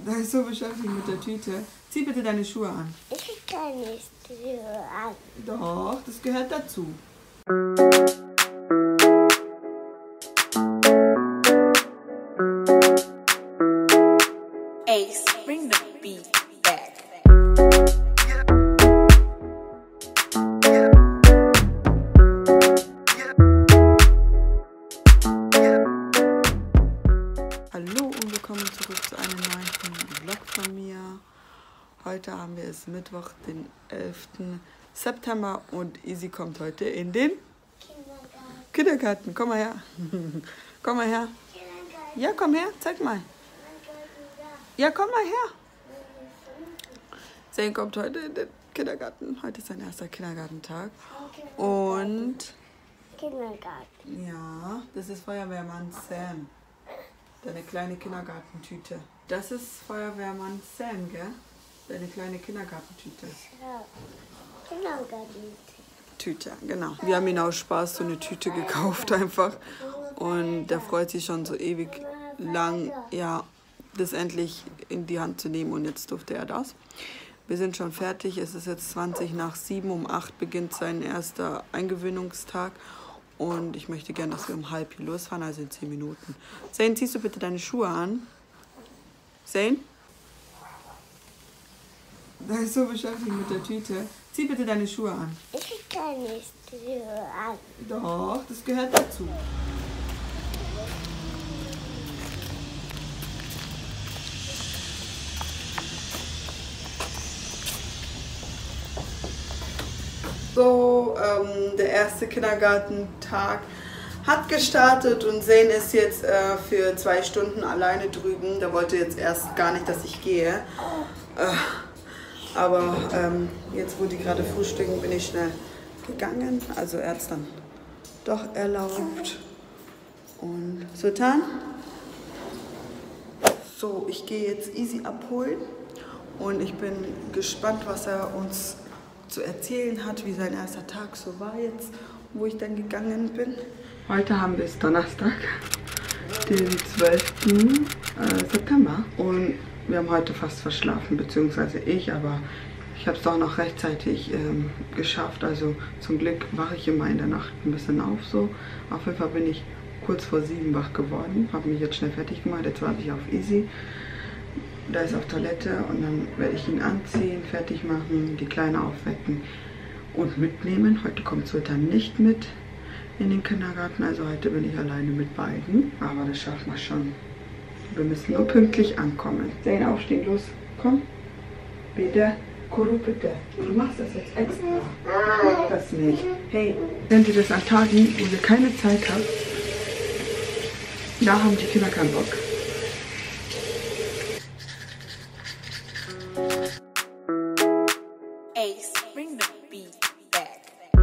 Da ist so beschäftigt mit der Tüte. Zieh bitte deine Schuhe an. Ich kann nicht Schuhe an. Doch, das gehört dazu. Ace, bring the beat back. Hallo und willkommen zurück zu einem neuen Vlog von mir. Heute haben wir es Mittwoch, den 11. September und Easy kommt heute in den Kindergarten. Komm mal her. Komm mal her. Ja, komm her, zeig mal. Ja, komm mal her. Zane kommt heute in den Kindergarten. Heute ist sein erster Kindergartentag. Und Kindergarten. ja, das ist Feuerwehrmann Sam. Deine kleine Kindergartentüte. Das ist Feuerwehrmann Sam, gell? Deine kleine Kindergartentüte. Ja. Kindergarten. Tüte, genau. Wir haben ihn aus Spaß so eine Tüte gekauft einfach. Und der freut sich schon so ewig lang, ja, das endlich in die Hand zu nehmen. Und jetzt durfte er das. Wir sind schon fertig. Es ist jetzt 7:20. Um 8 beginnt sein erster Eingewöhnungstag. Und ich möchte gerne, dass wir um 7:30 hier losfahren, also in 10 Minuten. Zane, ziehst du bitte deine Schuhe an? Zane? Der ist so beschäftigt mit der Tüte. Zieh bitte deine Schuhe an. Ich kann nicht Schuhe an. Doch, das gehört dazu. So, der erste Kindergartentag hat gestartet und Zane ist jetzt für 2 Stunden alleine drüben. Der wollte jetzt erst gar nicht, dass ich gehe. Aber jetzt, wo die gerade frühstücken, bin ich schnell gegangen. Also er hat es dann doch erlaubt. Und Sultan? So, ich gehe jetzt Easy abholen. Und ich bin gespannt, was er uns zu erzählen hat, wie sein erster Tag so war jetzt, wo ich dann gegangen bin. Heute haben wir es Donnerstag, den 12. September. Und wir haben heute fast verschlafen, beziehungsweise ich, aber ich habe es doch noch rechtzeitig geschafft. Also zum Glück wache ich immer in der Nacht ein bisschen auf so. Auf jeden Fall bin ich kurz vor 7 wach geworden, habe mich jetzt schnell fertig gemacht. Jetzt warte ich auf Easy. Da ist auf Toilette und dann werde ich ihn anziehen, fertig machen, die Kleine aufwecken und mitnehmen. Heute kommt Sultan nicht mit in den Kindergarten, also heute bin ich alleine mit beiden. Aber das schaffen wir schon. Wir müssen nur pünktlich ankommen. Zane, aufstehen, los, komm. Bitte, Kuru, bitte. Du machst das jetzt extra. Mach das nicht. Hey, wenn du das an Tagen, wo ihr keine Zeit habt, da haben die Kinder keinen Bock. Ace, bring the beat back.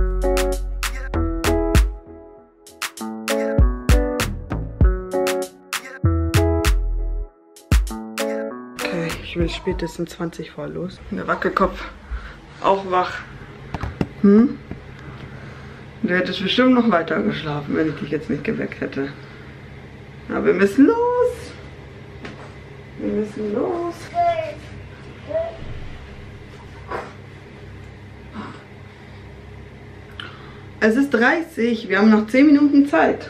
Okay, ich will spätestens 20 vor los. Der Wackelkopf auch wach. Du hättest bestimmt noch weiter geschlafen, wenn ich dich jetzt nicht geweckt hätte. Aber wir müssen los. Wir müssen los. Es ist 30. Wir haben noch 10 Minuten Zeit.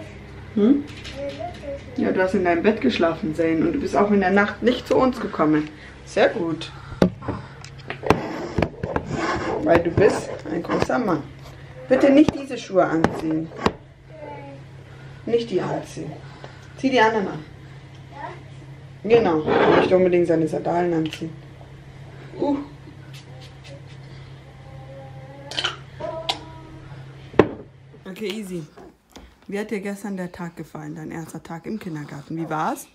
Ja, du hast in deinem Bett geschlafen, Zane. Und du bist auch in der Nacht nicht zu uns gekommen. Sehr gut. Weil du bist ein großer Mann. Bitte nicht diese Schuhe anziehen. Nicht die anziehen. Zieh die anderen an. Genau. Nicht unbedingt seine Sandalen anziehen. Okay, Easy. Wie hat dir gestern der Tag gefallen, dein erster Tag im Kindergarten? Wie war's?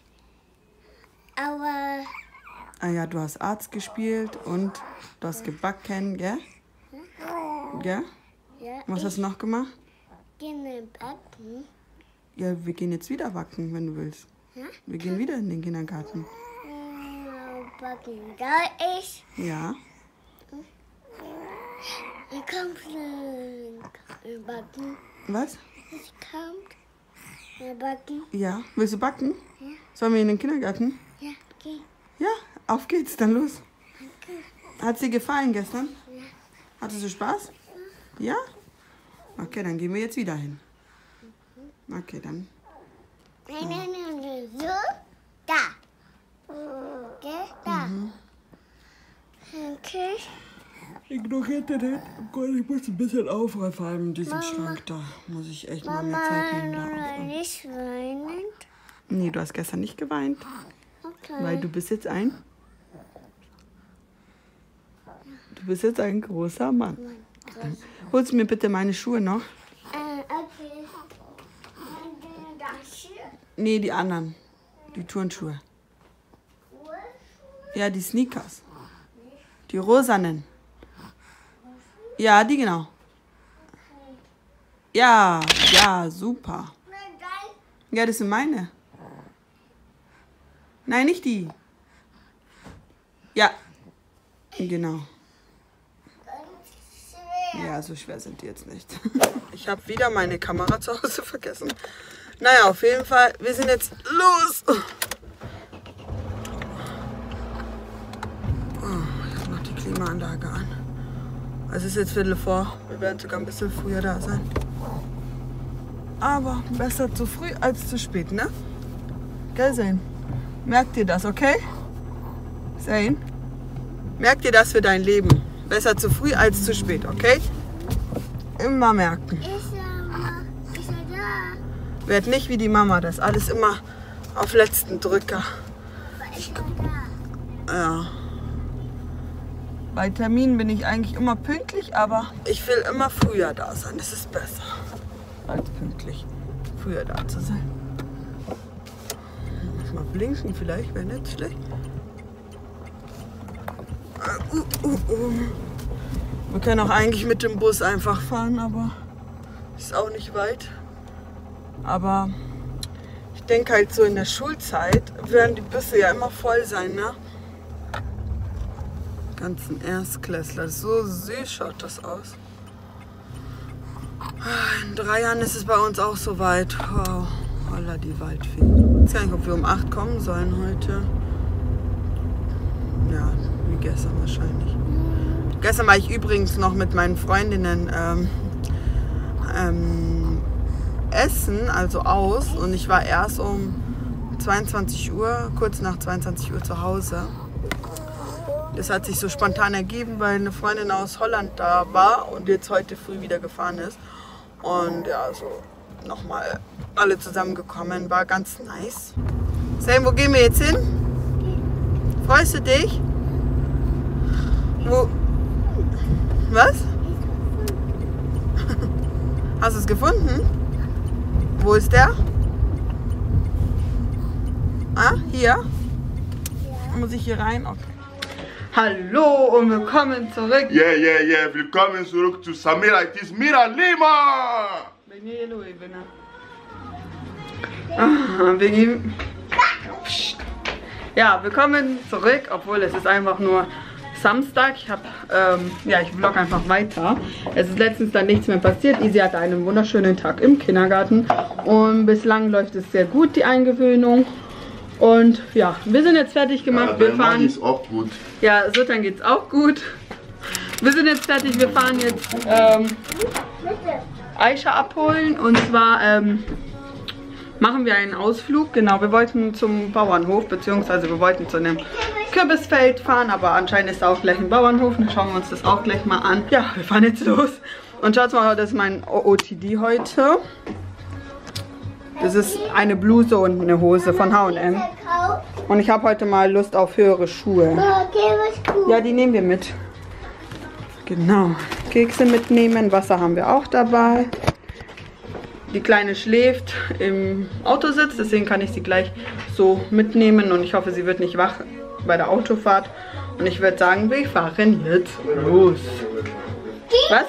Aber Ah ja, du hast Arzt gespielt und du hast gebacken, gell? Gell? ja, Was hast du noch gemacht? ich gehe backen. Ja, wir gehen jetzt wieder backen, wenn du willst. Ja? Wir gehen wieder in den Kindergarten. Backen. Da ist Ja. ein Backen. Was? Es kommt ein Backen. Ja. Willst du backen? Ja. Sollen wir in den Kindergarten? Ja, geh. Ja, auf geht's, dann los. Hat sie gefallen gestern? Ja. Hattest du Spaß? Ja? Okay, dann gehen wir jetzt wieder hin. Okay, dann. Nein, so. Da. Okay, da. Okay. Ignoriert den nicht. Oh Gott, ich muss ein bisschen aufräumen, vor allem in diesem Schrank. Da muss ich echt mal mehr Zeit nehmen. Da aufräumen. Nicht weinen. Nee, du hast gestern nicht geweint, Okay. weil du bist jetzt ein... Du bist jetzt ein großer Mann. Holst du mir bitte meine Schuhe noch? Okay. Das hier. Nee, die anderen. Die Turnschuhe. Ja, die Sneakers. Die rosanen. Ja, die genau. Ja, ja, super. Ja, das sind meine. Nein, nicht die. Ja, genau. Ja, so schwer sind die jetzt nicht. Ich habe wieder meine Kamera zu Hause vergessen. Naja, auf jeden Fall, wir sind jetzt los. Ich habe noch die Klimaanlage an. Es ist jetzt 15:15. Wir werden sogar ein bisschen früher da sein. Aber besser zu früh als zu spät, ne? Gell, Zane? Merkt ihr das, okay? Zane? Merkt ihr das für dein Leben? Besser zu früh als zu spät, okay? Immer merken. Ist er da? Werd nicht wie die Mama, das alles immer auf letzten Drücker. Ist er da? Ja. Bei Terminen bin ich eigentlich immer pünktlich, aber ich will immer früher da sein. Das ist besser, als pünktlich früher da zu sein. Muss mal blinken vielleicht, wäre nicht schlecht. Wir können auch eigentlich mit dem Bus einfach fahren, aber ist auch nicht weit. Aber ich denke halt so in der Schulzeit werden die Busse ja immer voll sein, ne? Ganzen Erstklässler. So süß schaut das aus. In 3 Jahren ist es bei uns auch so weit. Wow, holla die Waldfee. Ich weiß gar nicht, ob wir um 8 kommen sollen heute. Ja, wie gestern wahrscheinlich. Gestern war ich übrigens noch mit meinen Freundinnen essen, also aus. Und ich war erst um 22 Uhr, kurz nach 22 Uhr zu Hause. Das hat sich so spontan ergeben, weil eine Freundin aus Holland da war und jetzt heute früh wieder gefahren ist. Und ja, so nochmal alle zusammengekommen, war ganz nice. Sam, wo gehen wir jetzt hin? Freust du dich? Wo? Was? Hast du es gefunden? Wo ist der? Ah, hier? Muss ich hier rein? Okay. Hallo und willkommen zurück. Yeah. Willkommen zurück zu Samira. It is Mira Lima. Ja, willkommen zurück, obwohl es ist einfach nur Samstag. Ich vlog einfach weiter. Es ist letztens dann nichts mehr passiert. Isi hatte einen wunderschönen Tag im Kindergarten und bislang läuft es sehr gut, die Eingewöhnung. Und ja, wir sind jetzt fertig gemacht. Ja, wir fahren. Ist auch gut. Ja, Sultan geht's auch gut. Wir sind jetzt fertig. Wir fahren jetzt Aisha abholen. Und zwar machen wir einen Ausflug. Genau, wir wollten zum Bauernhof, beziehungsweise wir wollten zu einem Kürbisfeld fahren. Aber anscheinend ist da auch gleich ein Bauernhof. Dann schauen wir uns das auch gleich mal an. Ja, wir fahren jetzt los. Und schaut mal, das ist mein OOTD heute. Das ist eine Bluse und eine Hose von H&M. Und ich habe heute mal Lust auf höhere Schuhe. Ja, die nehmen wir mit. Genau. Kekse mitnehmen. Wasser haben wir auch dabei. Die Kleine schläft im Autositz, deswegen kann ich sie gleich so mitnehmen. Und ich hoffe, sie wird nicht wach bei der Autofahrt. Und ich würde sagen, wir fahren jetzt los. Was?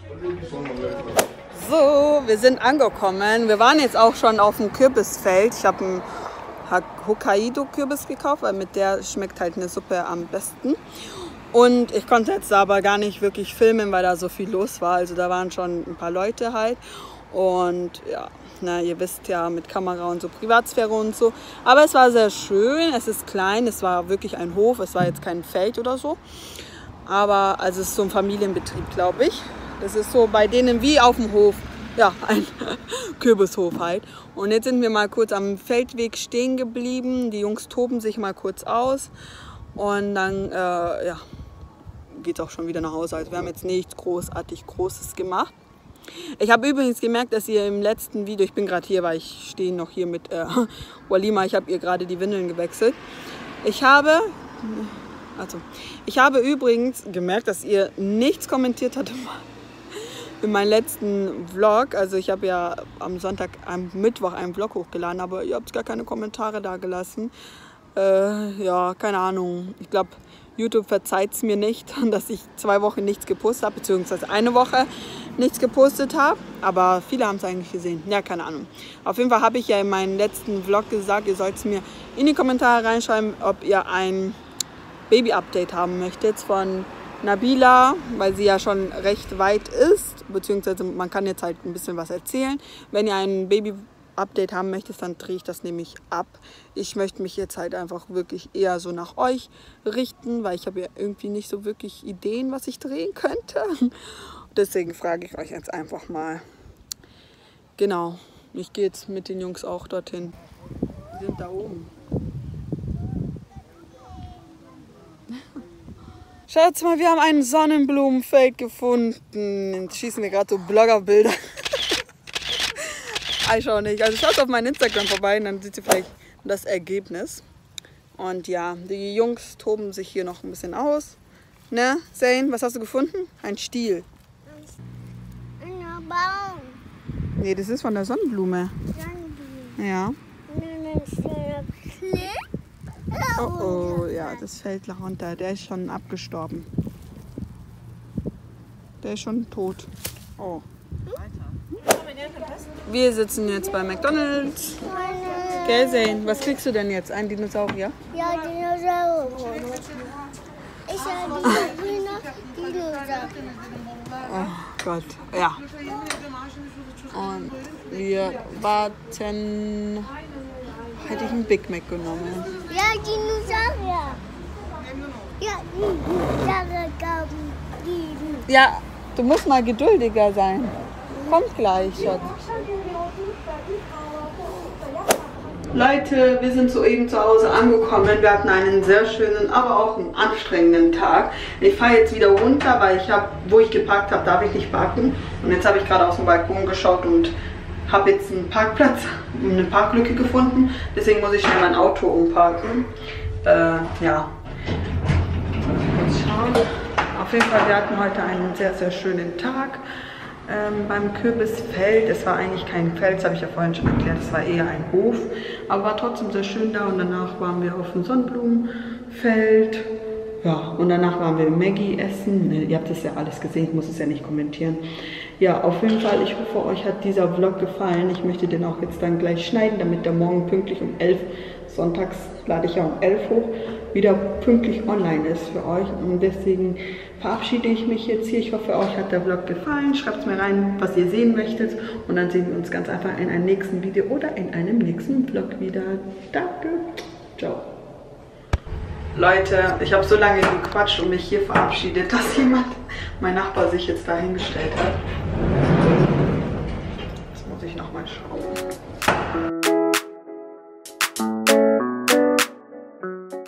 So, wir sind angekommen. Wir waren jetzt auch schon auf dem Kürbisfeld. Ich habe einen Hokkaido-Kürbis gekauft, weil mit der schmeckt halt eine Suppe am besten. Und ich konnte jetzt aber gar nicht wirklich filmen, weil da so viel los war. Also da waren schon ein paar Leute halt. Und ja, na, ihr wisst ja, mit Kamera und so, Privatsphäre und so. Aber es war sehr schön, es ist klein, es war wirklich ein Hof, es war jetzt kein Feld oder so. Aber also es ist so ein Familienbetrieb, glaube ich. Das ist so bei denen wie auf dem Hof. Ja, ein Kürbishof halt. Und jetzt sind wir mal kurz am Feldweg stehen geblieben. Die Jungs toben sich mal kurz aus. Und dann ja, geht es auch schon wieder nach Hause. Also wir haben jetzt nichts großartig Großes gemacht. Ich habe übrigens gemerkt, dass ihr im letzten Video, ich bin gerade hier, weil ich stehe noch hier mit Walima, ich habe ihr gerade die Windeln gewechselt. Ich habe übrigens gemerkt, dass ihr nichts kommentiert habt in meinem letzten Vlog. Also ich habe ja am Mittwoch einen Vlog hochgeladen, aber ihr habt gar keine Kommentare da gelassen. Ja, keine Ahnung. Ich glaube, YouTube verzeiht es mir nicht, dass ich 2 Wochen nichts gepostet habe, beziehungsweise eine Woche nichts gepostet habe. Aber viele haben es eigentlich gesehen. Ja, keine Ahnung. Auf jeden Fall habe ich ja in meinem letzten Vlog gesagt, ihr sollt es mir in die Kommentare reinschreiben, ob ihr ein Baby-Update haben möchtet von Nabila, weil sie ja schon recht weit ist, beziehungsweise man kann jetzt halt ein bisschen was erzählen. Wenn ihr ein Baby-Update haben möchtet, dann drehe ich das nämlich ab. Ich möchte mich jetzt halt einfach wirklich eher so nach euch richten, weil ich habe ja irgendwie nicht so wirklich Ideen, was ich drehen könnte. Deswegen frage ich euch jetzt einfach mal. Genau, ich gehe jetzt mit den Jungs auch dorthin. Die sind da oben. Schaut mal, wir haben ein Sonnenblumenfeld gefunden. Jetzt schießen wir gerade so Bloggerbilder. Ich schau nicht. Also schaut auf mein Instagram vorbei und dann seht ihr vielleicht das Ergebnis. Und ja, die Jungs toben sich hier noch ein bisschen aus. Ne, Zane, was hast du gefunden? Ein Stiel. Ein Baum. Nee, das ist von der Sonnenblume. Sonnenblume. Ja. Klipp. Oh, oh, ja, das fällt runter. Der ist schon abgestorben. Der ist schon tot. Oh. Wir sitzen jetzt bei McDonald's. Gell, Zane? Was kriegst du denn jetzt? Ein Dinosaurier? Ja, Dinosaurier. Ich habe Dinosaurier. Oh Gott, ja. Und wir warten. Hätte ich einen Big Mac genommen. Ja, Dinosaurier. Ja, Dinosaurier geben. Ja, du musst mal geduldiger sein. Kommt gleich, Schatz. Leute, wir sind soeben zu Hause angekommen. Wir hatten einen sehr schönen, aber auch einen anstrengenden Tag. Ich fahre jetzt wieder runter, weil wo ich geparkt habe, darf ich nicht parken. Und jetzt habe ich gerade aus dem Balkon geschaut und habe jetzt einen Parkplatz, eine Parklücke gefunden. Deswegen muss ich schnell mein Auto umparken. Ja. Kurz schauen. Auf jeden Fall, wir hatten heute einen sehr, sehr schönen Tag beim Kürbisfeld. Es war eigentlich kein Feld, das habe ich ja vorhin schon erklärt. Es war eher ein Hof, aber war trotzdem sehr schön da. Und danach waren wir auf dem Sonnenblumenfeld. Ja, und danach waren wir Maggi essen. Ihr habt das ja alles gesehen, ich muss es ja nicht kommentieren. Ja, auf jeden Fall, ich hoffe, euch hat dieser Vlog gefallen. Ich möchte den auch jetzt dann gleich schneiden, damit der morgen pünktlich um 11, sonntags lade ich ja um 11 hoch, wieder pünktlich online ist für euch. Und deswegen verabschiede ich mich jetzt hier. Ich hoffe, euch hat der Vlog gefallen. Schreibt es mir rein, was ihr sehen möchtet. Und dann sehen wir uns ganz einfach in einem nächsten Video oder in einem nächsten Vlog wieder. Danke. Ciao. Leute, ich habe so lange gequatscht und mich hier verabschiedet, dass mein Nachbar sich jetzt da hingestellt hat. Jetzt muss ich nochmal schauen.